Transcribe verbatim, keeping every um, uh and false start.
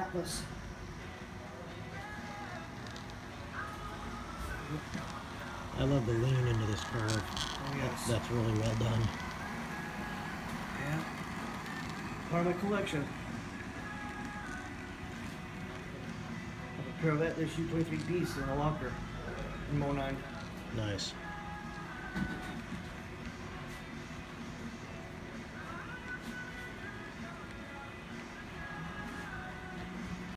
Atlas. I love the lean into this curve. Oh yes. That's, that's really well done. Yeah. Part of my collection. I have a pair of that this U twenty-three piece in a locker in Mo nine. Nice.